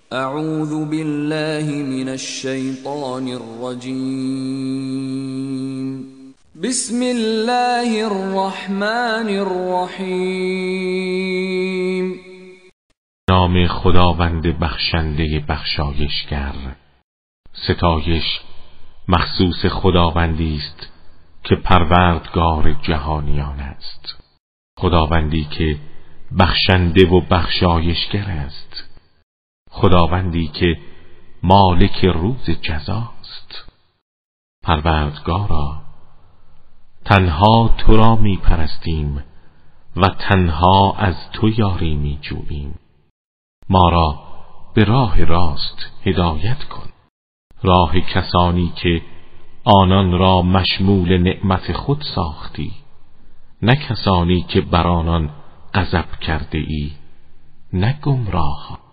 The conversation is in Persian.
اعوذ بالله من الشیطان الرجیم. بسم الله الرحمن الرحیم. نام خداوند بخشنده بخشایشگر. ستایش مخصوص خداوندی است که پروردگار جهانیان است، خداوندی که بخشنده و بخشایشگر است، خداوندی که مالک روز جزاست. پروردگارا، تنها تو را می پرستیم و تنها از تو یاری می جوییم. ما را به راه راست هدایت کن، راه کسانی که آنان را مشمول نعمت خود ساختی، نه کسانی که بر آنان غضب کرده ای، نه گمراه.